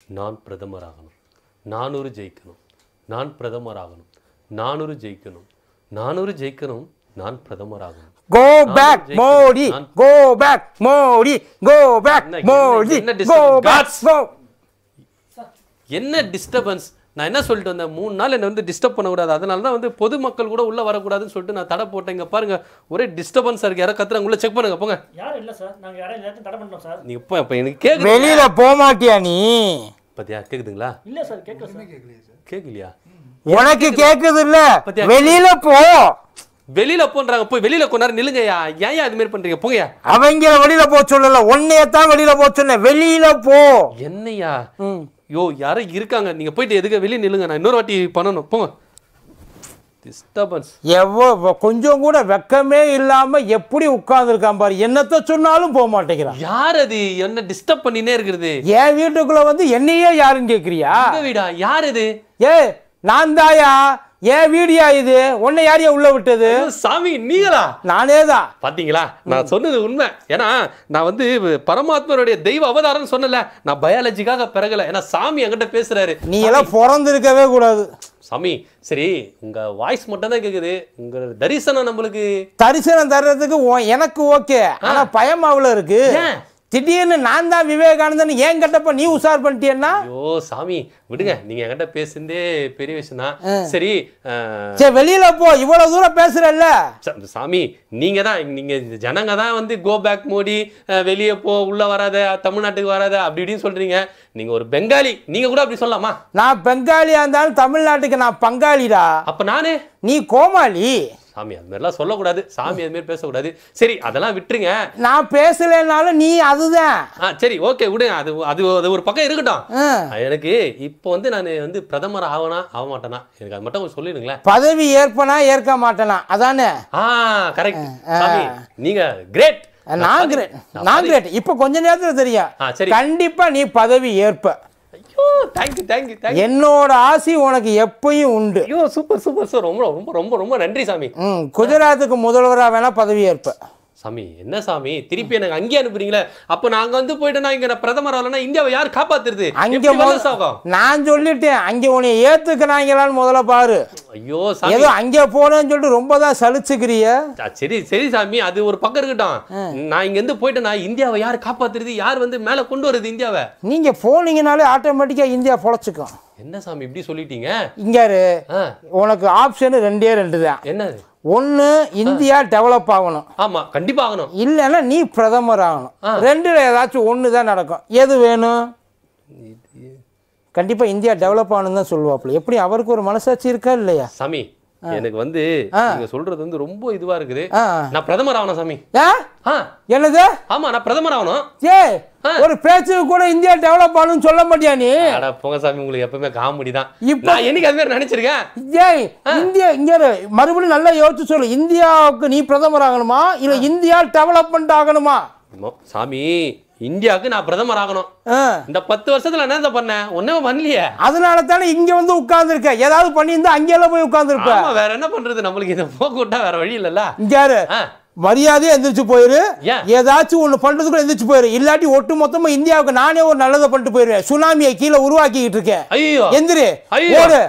நான் பிரதமர் ஆகணும், 400 ஜெயிக்கணும், நான் பிரதமர் ஆகணும், 400 ஜெயிக்கணும், 400 ஜெயிக்கணும், நான் பிரதமர் ஆகணும். Go back Modi, go back Modi, go back Modi, go back. என்ன டிஸ்டர்பன்ஸ்? நான் என்ன சொல்லிட்டு வந்தேன், 3 நாள் என்னை வந்து டிஸ்டர்ப் பண்ணக்கூடாது, அதனால தான் வந்து பொதுமக்கள் கூட உள்ளே வரக்கூடாதுன்னு சொல்லிட்டு நான் தடை போட்டேன். இங்கே பாருங்க, ஒரே டிஸ்டர்பன்ஸாக இருக்குது. யாரோ கத்துறாங்க, உள்ள செக் பண்ணுங்க போங்க. யாரும் இல்லை சார், நாங்கள் யாரும் எல்லாத்தையும் தடை பண்ணுறோம் சார். நீங்கள் இப்போ எனக்கு கேட்குது, வெளியில போக மாட்டியா நீ? பத்தியா கேட்குதுங்களா? இல்லை சார், கேட்கல சார். கேட்கலையா? உனக்கு கேட்குது இல்ல? வெளியில போ. வெளியில போன்றாங்க, போய் வெளியில கொஞ்ச நேரம் நில்லுங்கய்யா. ஏன் இது மாதிரி பண்றீங்க? போங்கயா. அவங்க வெளியில போ சொல்லல, ஒன்னையத்தான் வெளியில போ சொன்ன. வெளியில போ. என்னையா? யோ யாரோ இருக்காங்க, நீங்க போயிட்டு எதுக்கு வெளியே நில்லுங்க, நான் இன்னொரு வாட்டி பண்ணணும். போங்க. டிஸ்டர்பன்ஸ். கொஞ்சம் கூட வெக்கமே இல்லாம எப்படி உட்கார்ந்துருக்கான் பாரு. என்னத்த சொன்னாலும் போக மாட்டேங்கிறான். யார் அது என்ன டிஸ்டர்ப் பண்ணினே இருக்கிறது? என் வீட்டுக்குள்ள வந்து என்னையே யாருன்னு கேக்குறியா? வீடா? யார் இது? நான் தாயா. ஏன் வீடியா இது? உன்னை யாரையா உள்ள விட்டது? சாமி நீங்களா? நானே தான். பாத்தீங்களா, நான் சொன்னது உண்மை. ஏன்னா நான் வந்து பரமாத்மருடைய தெய்வ அவதாரம்னு சொன்னல, நான் பயாலஜிக்காக பிறகல. ஏன்னா சாமி என்கிட்ட பேசுறாரு. நீ எல்லாம் பிறந்திருக்கவே கூடாது சாமி. சரி, உங்க வாய்ஸ் மட்டும் தான் கேக்குது, உங்க தரிசனம் நம்மளுக்கு தரிசனம் தர்றதுக்கு எனக்கு ஓகே. ஆனா பயம் அவ்வளவு இருக்கு. திடீர்னு நான் தான் விவேகானந்தன் ஏன் கட்டப்ப நீ உஷார் பண்ணிட்டேன்னா? ஐயோ சாமி விடுங்க, நீங்க என்கிட்ட பேசுனதே பெரிய விஷயம் தான். சரி வெளியில போ, இவ்வளவு தூரம் பேசுறல்ல. சாமி நீங்க தான், நீங்க ஜனங்க தான் வந்து கோ பேக் மோடி, வெளியே போ, உள்ள வராத, தமிழ்நாட்டுக்கு வராத அப்படி இப்படின்னு சொல்றீங்க. நீங்க ஒரு பெங்காலி, நீங்க கூட அப்படி சொல்லலாமா? நான் பெங்காலியா இருந்தாலும் தமிழ்நாட்டுக்கு நான் பங்காளிடா. அப்ப நானு? நீ கோமாளி. சாமி அது மாதிரிலாம் சொல்லக்கூடாது, சாமி அது மாதிரி பேசக்கூடாது. சரி அதெல்லாம் விட்டுருங்க. நான் பேசலனாலும் நீ அதுதான். சரி ஓகே விடுங்க, அது அது அது ஒரு பக்கம் இருக்கட்டும். எனக்கு இப்போ வந்து நான் வந்து பிரதமர் ஆகனா ஆக மாட்டேனா, எனக்கு அது மட்டும் சொல்லிடுங்களேன். பதவி ஏற்பனா ஏற்க மாட்டேனா அதானே? கரெக்ட் சாமி, நீங்க கிரேட். நான் கிரேட். இப்போ கொஞ்ச நேரத்துல தெரியும், கண்டிப்பா நீ பதவி ஏற்ப. என்னோட ஆசி உனக்கு எப்பயும் உண்டு. சூப்பர் சூப்பர் சார், ரொம்ப ரொம்ப ரொம்ப ரொம்ப நன்றி சாமி. குஜராத்துக்கு முதல்வரா வேணா பதவி ஏற்ப. சாமி என்ன சாமி திருப்பி எனக்கு அங்கே அனுப்புறீங்களே? அப்ப நாங்க வந்து போயிட்டோம்னா இங்க பிரதமர் ஆகலன்னா இந்தியாவை யார் காப்பாத்துறது? நான் சொல்லிட்டேன், அங்க உன்னை ஏத்துக்கிறாங்களான்னு முதல்ல பாரு. ஐயோ ஏதோ அங்க போனேன்னு சொல்லிட்டு ரொம்ப தான் சலிச்சுக்கிறிய. சரி சரி சாமி, அது ஒரு பக்கம் இருக்கட்டும். நான் இங்க இருந்து போயிட்டேன்னா இந்தியாவை யார் காப்பாத்துறது? யார் வந்து மேல கொண்டு வருது இந்தியாவை? நீங்க போனீங்கனாலே ஆட்டோமேட்டிக்கா இந்தியா பொழைச்சுக்கும். என்ன சாமி இப்படி சொல்லிட்டீங்க? இங்க உனக்கு ஆப்ஷன் ரெண்டே தான். என்னது? ஒன்னு இந்தியா டெவலப் ஆகணும். ஆமா கண்டிப்பா ஆகணும். இல்லைன்னா நீ பிரதமர் ஆகணும். ரெண்டுல ஏதாச்சும் ஒன்று தான் நடக்கும். எது வேணும்? கண்டிப்பா இந்தியா டெவலப் ஆகணும் தான் சொல்லுவாப்புல. எப்படி அவருக்கு ஒரு மனசாட்சி இருக்கா இல்லையா? சாமி எனக்கு வந்து நீங்க சொல்றது வந்து ரொம்ப இதுவா இருக்குது. நான் பிரதமர் ஆகணும் சாமி. என்னது? ஆமா நான் பிரதமர் ஆகணும். ஒரு பேச்சு கூட இந்தியா டெவலப் ஆகணும்னு சொல்ல மாட்டியா நீ? போங்க சாமி, உங்களுக்கு எப்பவுமே காமெடி தான். நான் என்னைக்கு அது மாதிரி நினைச்சிருக்கேன். இந்தியா இங்க மறுபடியும் நல்லா யோசிச்சு சொல்லு. இந்தியாவுக்கு நீ பிரதமர் ஆகணுமா இல்ல இந்தியா டெவலப்மெண்ட் ஆகணுமா? சாமி இந்தியாவுக்கு நான் பிரதமர் ஆகணும். இந்த 10 வருஷத்துல என்ன பண்ணேன்? ஒண்ணுமே பண்ணலையே. அதனால தானே இங்க வந்து உட்கார்ந்து இருக்க. ஏதாவது பண்ணியிருந்தா அங்கெல்லாம் போய் உட்கார்ந்து இருப்ப. வேற என்ன பண்றது, நம்மளுக்கு இதை போக்கூட்டா வேற வழி இல்லல்ல. இங்க மரியாதையா எந்திரிச்சு போயிரு. ஏதாச்சும் ஒண்ணு பண்றதுக்கு எந்திரிச்சு போயிரு. இல்லாட்டி ஒட்டு மொத்தமா இந்தியாவுக்கு நானே ஒரு நல்லதை பண்ணிட்டு போயிருவேன். சுனாமியை கீழே உருவாக்கிட்டு இருக்கேன். எந்திரி ஓடு.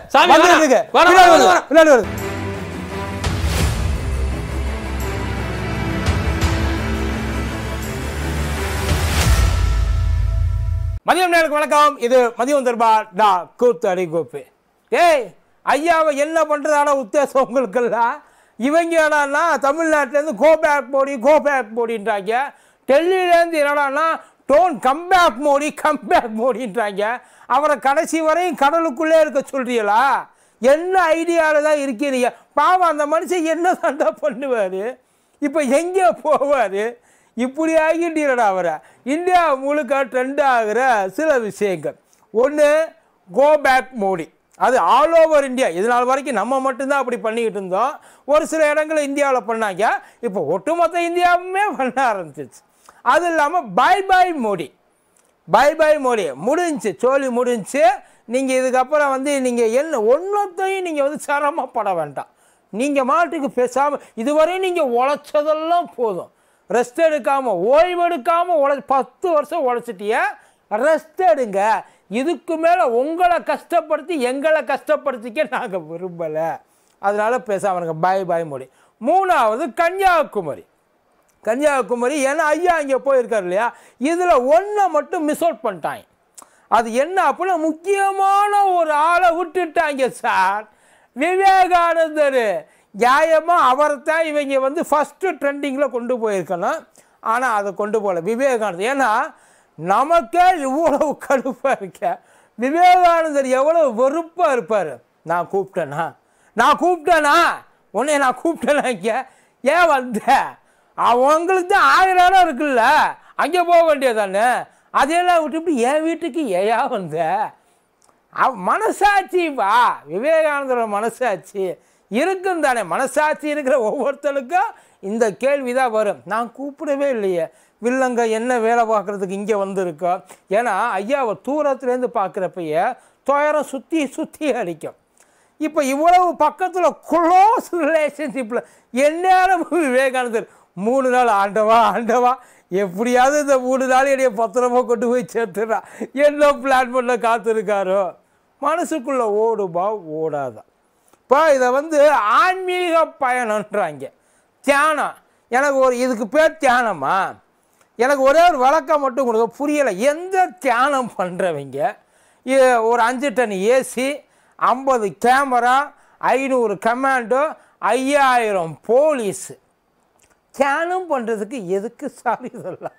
மதியம் நேருக்கு வணக்கம். இது மதியம் தர்பார் டா கூத்தடி கோப்பு. ஐயாவை என்ன பண்றதான உத்தேசம் உங்களுக்கெல்லாம்? இவங்க என்னன்னா தமிழ்நாட்டிலேருந்து go back Modi go back மோடின்றாங்க. டெல்லியிலேருந்து என்னடான்னா டோன் கம்பேக் மோடி கம்பேக் மோடின்றாங்க. அவரை கடைசி வரையும் கடலுக்குள்ளே இருக்க சொல்றீங்களா? என்ன ஐடியாவில் தான் இருக்கிறீங்க? பாவம் அந்த மனுஷன் என்ன சண்டை பண்ணுவார்? இப்போ எங்கே போவார்? இப்படி ஆகிட்டீரடா அவரை. இந்தியா முழுக்க ட்ரெண்ட் ஆகிற சில விஷயங்கள். ஒன்று கோ பேக் மோடி. அது ஆல் ஓவர் இந்தியா. இதனால் வரைக்கும் நம்ம மட்டும்தான் அப்படி பண்ணிக்கிட்டு இருந்தோம். ஒரு சில இடங்களில் இந்தியாவில் பண்ணாங்க. இப்போ ஒட்டுமொத்த இந்தியாவுமே பண்ண ஆரம்பிச்சிச்சு. அது இல்லாமல் பாய் பாய் மோடி. பாய் பாய் மோடி முடிஞ்சு, சோழி முடிஞ்சு. நீங்கள் இதுக்கப்புறம் வந்து நீங்கள் என்ன ஒன்றத்தையும் நீங்கள் வந்து சிரமப்பட வேண்டாம். நீங்கள் மாட்டுக்கு பேசாமல் இதுவரையும் நீங்கள் உழைச்சதெல்லாம் போதும். ரெஸ்ட் எடுக்காமல் ஓய்வு எடுக்காமல் 10 வருஷம் உழைச்சிட்டிய. ரெஸ்ட் எடுங்க. இதுக்கு மேலே உங்களை கஷ்டப்படுத்தி எங்களை கஷ்டப்படுத்திக்க நாங்கள் விரும்பலை. அதனால் பேசாம பாய் பாய் மொழி. மூணாவது கன்னியாகுமரி. கன்னியாகுமரி ஏன்னா ஐயா இங்கே போயிருக்காரு இல்லையா, இதில் ஒன்றை மட்டும் மிஸ் அவுட் பண்ணிட்டாங்க. அது என்ன அப்படின்னா முக்கியமான ஒரு ஆளை விட்டுட்டாங்க சார். விவேகானந்தர் நியாயமாக அவர்தான் இவங்க வந்து ஃபஸ்ட்டு ட்ரெண்டிங்கில் கொண்டு போயிருக்கணும். ஆனால் அதை கொண்டு போகல விவேகானந்தர். ஏன்னா நமக்கே இவ்வளவு கடுப்பாக இருக்க, விவேகானந்தர் எவ்வளோ வெறுப்பாக இருப்பார். நான் கூப்பிட்டேனா உன்னை நான் கூப்பிட்டேனா இங்கே ஏன் வந்த, அவங்களுக்கு தான் 1000 இடம் இருக்குல்ல அங்கே போக வேண்டியதானே, அதையெல்லாம் விட்டுவிட்டு என் வீட்டுக்கு ஏயா வந்த. மனசாட்சி வா, விவேகானந்தரோட மனசாட்சி இருக்கும் தானே. மனசாட்சி இருக்கிற ஒவ்வொருத்தருக்கும் இந்த கேள்வி தான் வரும். நான் கூப்பிடவே இல்லையே, வில்லங்க என்ன வேலை பார்க்குறதுக்கு இங்கே வந்திருக்கோம். ஏன்னா ஐயாவை தூரத்துலேருந்து பார்க்குறப்பயே துயரம் சுற்றி சுற்றி அடிக்கும். இப்போ இவ்வளவு பக்கத்தில் க்ளோஸ் ரிலேஷன்ஷிப்பில் எந்நேரம் விவேகானந்தர் 3 நாள் ஆண்டவா எப்படியாவது இந்த 3 நாள் என்னைய பத்திரமா கொண்டு போய் சேர்த்துடா என்ன பிளான் பண்ண காத்திருக்காரோ. மனசுக்குள்ளே ஓடுபா ஓடாதான். இப்போ இதை வந்து ஆன்மீக பயணன்றாங்க, தியானம். எனக்கு இதுக்கு பேர் தியானமா? எனக்கு ஒரே ஒரு வழக்கம் மட்டும் கொடுக்க புரியலை. எந்த தியானம் பண்ணுறவங்க ஒரு 5 ton AC, 50 camera, 500 commando, 5000 police தியானம் பண்ணுறதுக்கு எதுக்கு சார் இதெல்லாம்?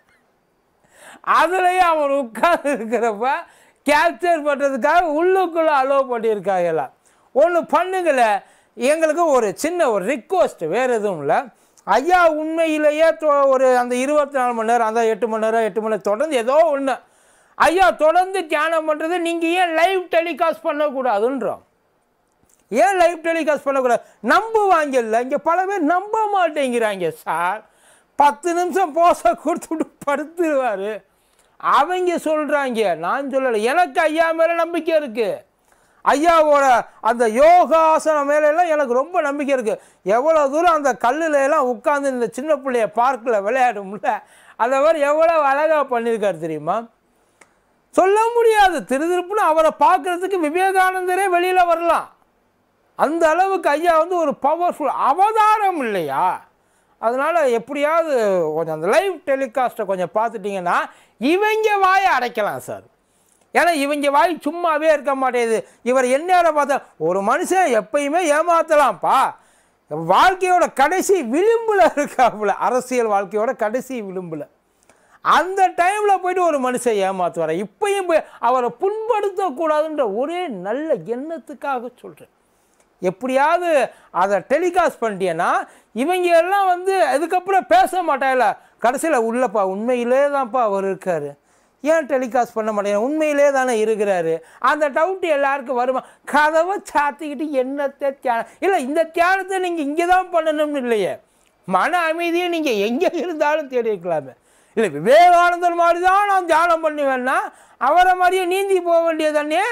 அதுலேயே அவர் உட்கார்ந்து இருக்கிறப்ப கேப்சர் பண்ணுறதுக்காக உள்ளுக்குள்ளே அலோவ் பண்ணியிருக்காங்கலாம். ஒன்று பண்ணுங்கள, எங்களுக்கு ஒரு சின்ன ஒரு ரிக்வஸ்ட், வேறு எதுவும் இல்லை. ஐயா உண்மையிலேயே ஒரு அந்த 24 மணி நேரம், அந்த 8 மணி நேரம் தொடர்ந்து ஏதோ ஒன்று ஐயா தொடர்ந்து தியானம் பண்ணுறது நீங்கள் ஏன் லைவ் டெலிகாஸ்ட் பண்ணக்கூடாதுன்றோம். ஏன் லைவ் டெலிகாஸ்ட் பண்ணக்கூடாது? நம்புவாங்க இல்லை, இங்கே பல பேர் நம்ப மாட்டேங்கிறாங்க சார். 10 நிமிஷம் போச கொடுத்துட்டு படுத்துருவார். அவங்க சொல்கிறாங்க, நான் சொல்லலை. எனக்கு ஐயா மேலே நம்பிக்கை இருக்குது. ஐயாவோட அந்த யோகாசனம் மேலெல்லாம் எனக்கு ரொம்ப நம்பிக்கை இருக்குது. எவ்வளோ தூரம் அந்த கல்லில் எல்லாம் உட்காந்து இந்த சின்ன பிள்ளைய பார்க்கில் விளையாடும்ல, அதை மாதிரி எவ்வளோ அழகாக பண்ணியிருக்காரு தெரியுமா? சொல்ல முடியாது. திருப்புன்னு அவரை பார்க்குறதுக்கு விவேகானந்தரே வெளியில் வரலாம். அந்த அளவுக்கு ஐயா வந்து ஒரு பவர்ஃபுல் அவதாரம் இல்லையா? அதனால் எப்படியாவது கொஞ்சம் அந்த லைவ் டெலிகாஸ்ட்டை கொஞ்சம் பார்த்துட்டிங்கன்னா இவங்க வாயை அடைக்கலாம் சார். ஏன்னா இவங்க வாய் சும்மாவே இருக்க மாட்டேங்குது. இவர் என்ன பார்த்தா ஒரு மனுஷன் எப்பயுமே ஏமாற்றலாம்ப்பா. வாழ்க்கையோட கடைசி விளிம்பில் இருக்காப்புல, அரசியல் வாழ்க்கையோட கடைசி விளிம்பில். அந்த டைமில் போய்ட்டு ஒரு மனுஷன் ஏமாற்றுவார். இப்பயும் போய் அவரை புண்படுத்தக்கூடாதுன்ற ஒரே நல்ல எண்ணத்துக்காக சொல்கிறேன். எப்படியாவது அதை டெலிகாஸ்ட் பண்ணிட்டேன்னா இவங்க எல்லாம் வந்து அதுக்கப்புறம் பேச மாட்டாங்கல்ல. கடைசியில் உள்ளப்பா உண்மையிலே தான்ப்பா அவர் இருக்கார், ஏன் டெலிகாஸ்ட் பண்ண மாட்டேங்க, உண்மையிலே தானே இருக்கிறாரு, அந்த டவுட்டு எல்லாருக்கும் வருமா? கதவை சாத்திக்கிட்டு என்னத்தை தியானம் இல்லை, இந்த தியானத்தை நீங்கள் இங்கே தான் பண்ணணும்னு இல்லையே, மன அமைதியை நீங்கள் எங்கே இருந்தாலும் தேடி இருக்கலாமே. இல்லை விவேகானந்தர் மாதிரி தான் நான் தியானம் பண்ணுவேன்னா அவரை மாதிரியே நீந்தி போக வேண்டியதானே.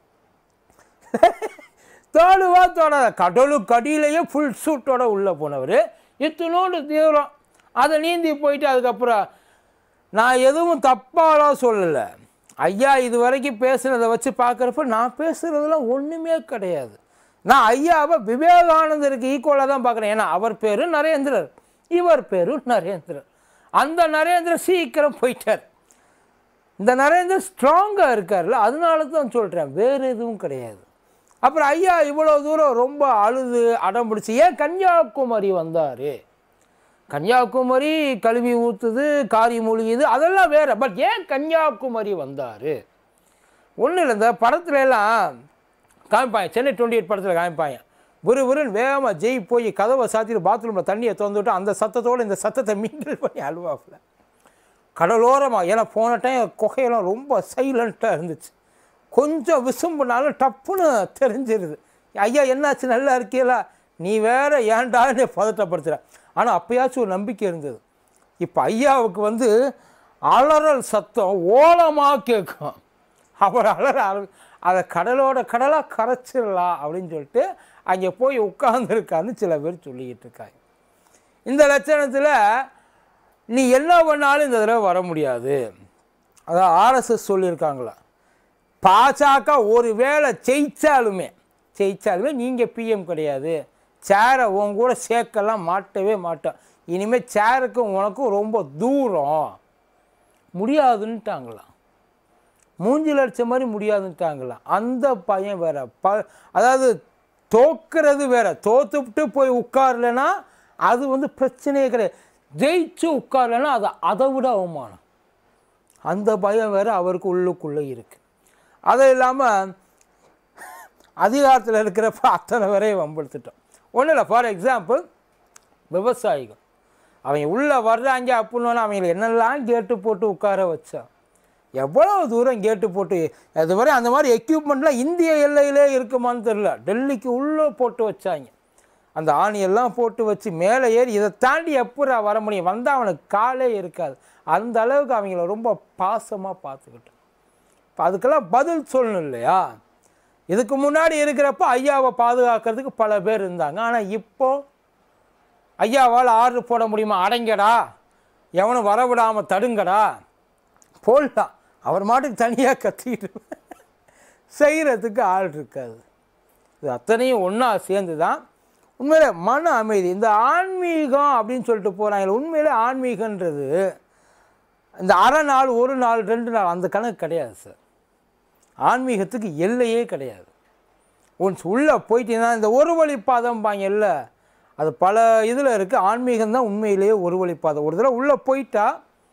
தோடுவா தோடாத கடலுக்கு அடியிலேயே ஃபுல் சூட்டோட உள்ளே போனவர், இத்தனோடு தீவிரம் அதை நீந்தி போயிட்டு அதுக்கப்புறம் நான் எதுவும் தப்பாலாம் சொல்லலை. ஐயா இது வரைக்கும் பேசுனதை வச்சு பார்க்குறப்ப நான் பேசுகிறதுலாம் ஒன்றுமே கிடையாது. நான் ஐயாவை விவேகானந்தருக்கு ஈக்குவலாக தான் பார்க்குறேன். ஏன்னா அவர் பேர் நரேந்திரர், இவர் பேர் நரேந்திரர். அந்த நரேந்திரர் சீக்கிரம் போயிட்டார். இந்த நரேந்திரர் ஸ்ட்ராங்காக இருக்கார்ல, அதனால தான் சொல்கிறேன், வேறு எதுவும் கிடையாது. அப்புறம் ஐயா இவ்வளோ தூரம் ரொம்ப அழுது அடம் பிடிச்சி ஏன் கன்னியாகுமரி வந்தார்? கன்னியாகுமரி கழுவி ஊற்றுது, காரி மொழியுது, அதெல்லாம் வேறு. பட் ஏன் கன்னியாகுமரி வந்தார்? ஒன்றும் இல்லை, இந்த படத்துல எல்லாம் காமிப்பாங்க, சென்னை 28 படத்தில் காமிப்பாங்க, விறுவிறுன்னு வேகமாக ஜெய் போய் கதவை சாத்திட்டு பாத்ரூமில் தண்ணியை திறந்துவிட்டு அந்த சத்தத்தோடு இந்த சத்தத்தை மிங்கிள் பண்ணி அழுவாப்பில் கடலோரமாக. ஏன்னா போன டைம் குகையெல்லாம் ரொம்ப சைலண்ட்டாக இருந்துச்சு. கொஞ்சம் விசும்புனாலும் டப்புன்னு தெரிஞ்சிருது. ஐயா என்னாச்சு, நல்லா இருக்கீங்களா, நீ வேற ஏன்டான்னு பதட்டப்படுத்துகிற. ஆனால் அப்போயாச்சும் ஒரு நம்பிக்கை இருந்தது. இப்போ ஐயாவுக்கு வந்து அலறல் சத்தம் ஓலமாக கேட்கும். அவர் அலற அதை கடலோட கடலாக கரைச்சிடலாம் அப்படின்னு சொல்லிட்டு அங்கே போய் உட்கார்ந்துருக்கான்னு சில பேர் சொல்லிக்கிட்டு இருக்காங்க. இந்த லட்சணத்தில் நீ என்ன பண்ணாலும் இந்த தடவை வர முடியாது. அதான் ஆர்எஸ்எஸ் சொல்லியிருக்காங்களா, பாஜக ஒரு வேளை ஜெயிச்சாலுமே நீங்கள் பிஎம் கிடையாது, சேரை உன் கூட சேர்க்கலாம் மாட்டவே மாட்டோம், இனிமேல் சேருக்கும் உனக்கும் ரொம்ப தூரம், முடியாதுன்ட்டாங்களாம். மூஞ்சில் அடித்த மாதிரி முடியாதுன்ட்டாங்களாம். அந்த பையன் வேற அதாவது தோக்கிறது வேற, தோத்துவிட்டு போய் உட்காரலைன்னா அது வந்து பிரச்சனையே கிடையாது, ஜெயிச்சு உட்காரலைன்னா அது அதை விட அவமானம். அந்த பயம் வேறு அவருக்கு உள்ளுக்குள்ளே இருக்குது. அது இல்லாமல் அதிகாரத்தில் இருக்கிறப்ப அத்தனை வரையும் வம்பெடுத்துட்டோம். ஒன்றும் இல்லை, ஃபார் எக்ஸாம்பிள் விவசாயிகள் அவங்க உள்ளே வர்றாங்க அப்படின்னு அவங்களை என்னெல்லாம் கேட்டு போட்டு உட்கார வச்சா, எவ்வளோ தூரம் கேட்டு போட்டு, அதுவரை அந்த மாதிரி எக்யூப்மெண்ட்லாம் இந்திய எல்லையிலே இருக்குமான்னு தெரில, டெல்லிக்கு உள்ளே போட்டு வச்சாங்க. அந்த ஆணியெல்லாம் போட்டு வச்சு மேலே ஏறி இதை தாண்டி எப்போ வர முடியும், வந்தால் அவனுக்கு காலே இருக்காது. அந்த அளவுக்கு அவங்கள ரொம்ப பாசமாக பார்த்துக்கிட்டோம். இப்போ அதுக்கெல்லாம் பதில் சொல்லணும் இல்லையா? இதுக்கு முன்னாடி இருக்கிறப்ப ஐயாவை பாதுகாக்கிறதுக்கு பல பேர் இருந்தாங்க. ஆனால் இப்போது ஐயாவால் ஆர்டர் போட முடியுமா, அடங்கடா எவனும் வரவிடாமல் தடுங்கடா போடலாம், அவர் மாட்டுக்கு தனியாக கத்திக்கிட்டு செய்கிறதுக்கு ஆள் இருக்காது. இது அத்தனையும் ஒன்றா சேர்ந்து தான் உண்மையிலே மன அமைதி. இந்த ஆன்மீகம் அப்படின்னு சொல்லிட்டு போகிறாங்க, உண்மையிலே ஆன்மீகன்றது இந்த அரை நாள், ஒரு நாள், 2 நாள் அந்த கணக்கு கிடையாது சார். ஆன்மீகத்துக்கு எல்லையே கிடையாது. ஒன்ஸ் உள்ளே போயிட்டீங்கன்னா இந்த ஒரு வழிப்பாதம் பாங்கல்ல, அது பல இதில் இருக்குது. ஆன்மீகம் தான் உண்மையிலேயே ஒரு வழிப்பாதம். ஒரு தடவை உள்ளே போயிட்டா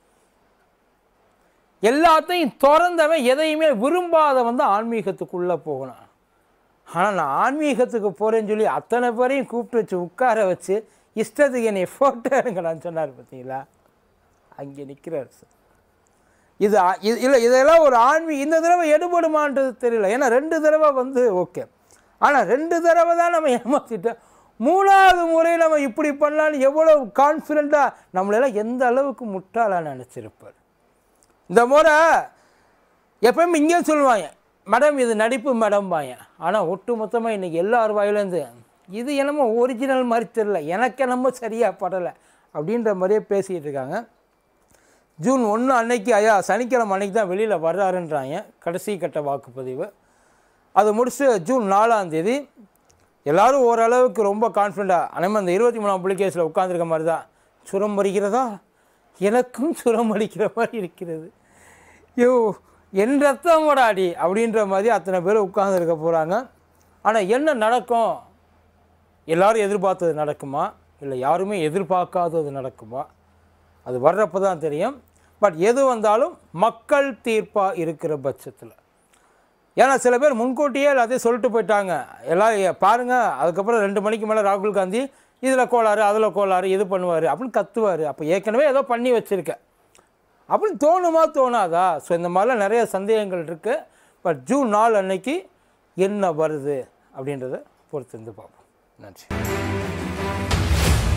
எல்லாத்தையும் திறந்தவன் எதையுமே விரும்பாதவன் தான் ஆன்மீகத்துக்குள்ளே போகணும். ஆனால் நான் ஆன்மீகத்துக்கு போகிறேன்னு சொல்லி அத்தனை பேரையும் கூப்பிட்டு வச்சு உட்கார வச்சு இஷ்டத்துக்கு என்னை ஃபோட்டோ எடுங்கடான்னு சொன்னார் பார்த்தீங்களா, அங்கே நிற்கிறார் சார். இது இல்லை, இதெல்லாம் ஒரு இந்த தடவை எடுபடுமான்றது தெரியல. ஏன்னா 2 தடவை வந்து ஓகே, ஆனால் 2 தடவை தான் நம்ம ஏமாற்றிட்டோம். 3வது முறை நம்ம இப்படி பண்ணலான்னு எவ்வளோ கான்ஃபிடெண்ட்டாக நம்மளெல்லாம் எந்த அளவுக்கு முட்டாளாக நினச்சிருப்பார். இந்த முறை எப்பயுமே இங்கே சொல்லுவாங்க, மேடம் இது நடிப்பு மேடம் பாங்க. ஆனால் ஒட்டு மொத்தமாக இன்றைக்கி எல்லார் வாயிலேருந்து இது என்னமோ ஒரிஜினல் மாதிரி தெரியல, எனக்கு என்னமோ சரியாக படலை அப்படின்ற மாதிரியே பேசிகிட்டு இருக்காங்க. ஜூன் 1 அன்னைக்கு ஐயா சனிக்கிழமை அன்னைக்கு தான் வெளியில் வர்றாருன்றாங்க கடைசி கட்ட வாக்குப்பதிவு. அது முடிச்சு ஜூன் 4ஆம் தேதி எல்லோரும் ஓரளவுக்கு ரொம்ப கான்ஃபிடண்ட்டாக அனைமே அந்த 23ஆம் புலிகேஸில் உட்காந்துருக்க மாதிரி தான். சுரம் அடிக்கிறதா, எனக்கும் சுரம் அடிக்கிற மாதிரி இருக்கிறது, என் ரத்தம் கூட அடி அப்படின்ற மாதிரி அத்தனை பேர் உட்காந்துருக்க போகிறாங்க. ஆனால் என்ன நடக்கும், எல்லோரும் எதிர்பார்த்தது நடக்குமா, இல்லை யாருமே எதிர்பார்க்காதது நடக்குமா, அது வர்றப்போ தான் தெரியும். பட் எது வந்தாலும் மக்கள் தீர்ப்பாக இருக்கிற பட்சத்தில், ஏன்னா சில பேர் முன்கூட்டியே எல்லாத்தையும் சொல்லிட்டு போயிட்டாங்க, எல்லாம் பாருங்கள் அதுக்கப்புறம் 2 மணிக்கு மேலே ராகுல் காந்தி இதில் கோளாறு அதில் கோளாறு இது பண்ணுவார் அப்படின்னு கத்துவார். அப்போ ஏற்கனவே ஏதோ பண்ணி வச்சுருக்க அப்படின்னு தோணுமா தோணாதா? ஸோ இந்த மாதிரிலாம் நிறைய சந்தேகங்கள் இருக்குது. பட் ஜூன் 4 அன்னைக்கு என்ன வருது அப்படின்றத பொறுத்து இருந்து பார்ப்போம். நன்றி.